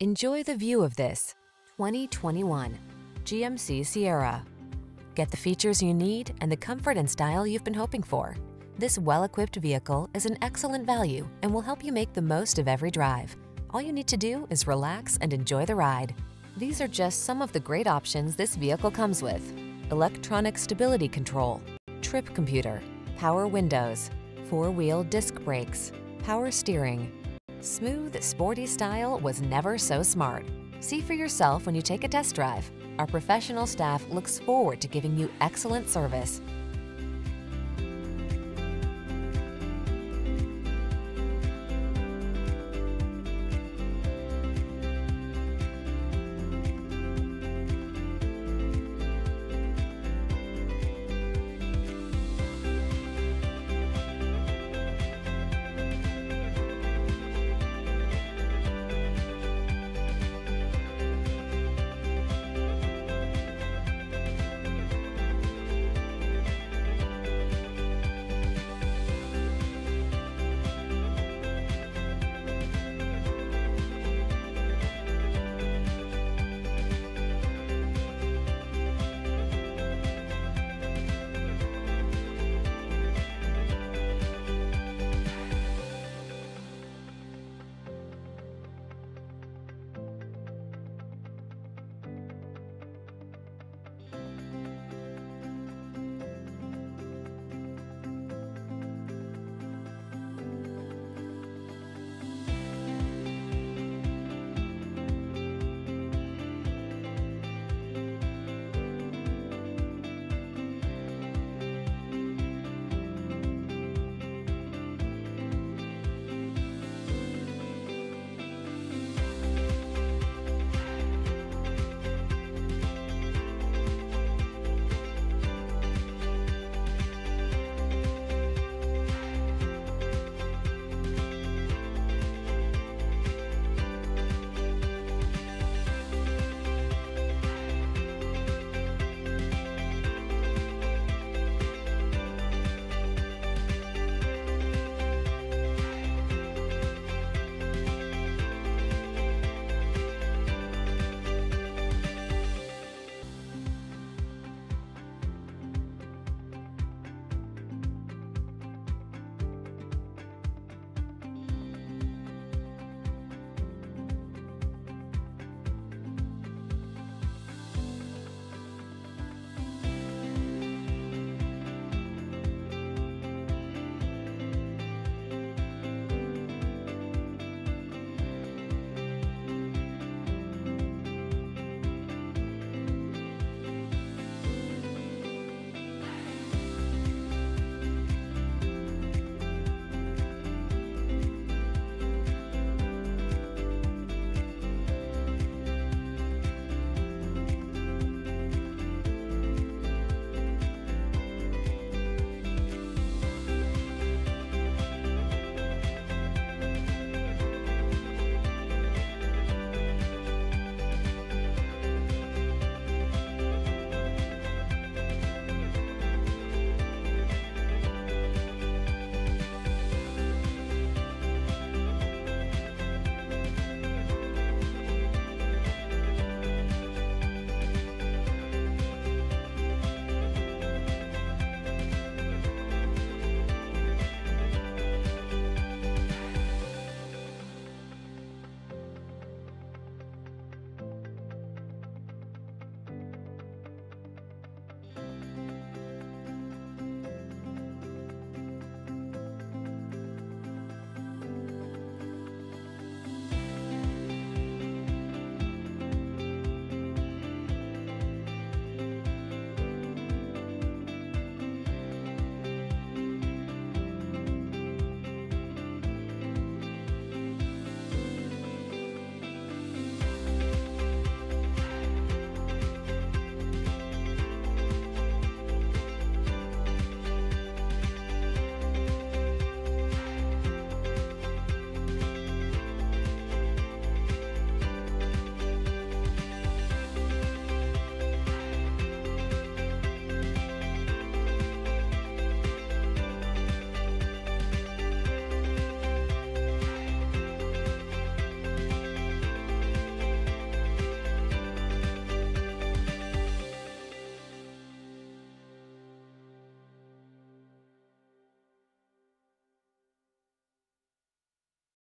Enjoy the view of this 2021 GMC Sierra. Get the features you need and the comfort and style you've been hoping for. This well-equipped vehicle is an excellent value and will help you make the most of every drive. All you need to do is relax and enjoy the ride. These are just some of the great options this vehicle comes with: electronic stability control, trip computer, power windows, four-wheel disc brakes, power steering. Smooth, sporty style was never so smart. See for yourself when you take a test drive. Our professional staff looks forward to giving you excellent service.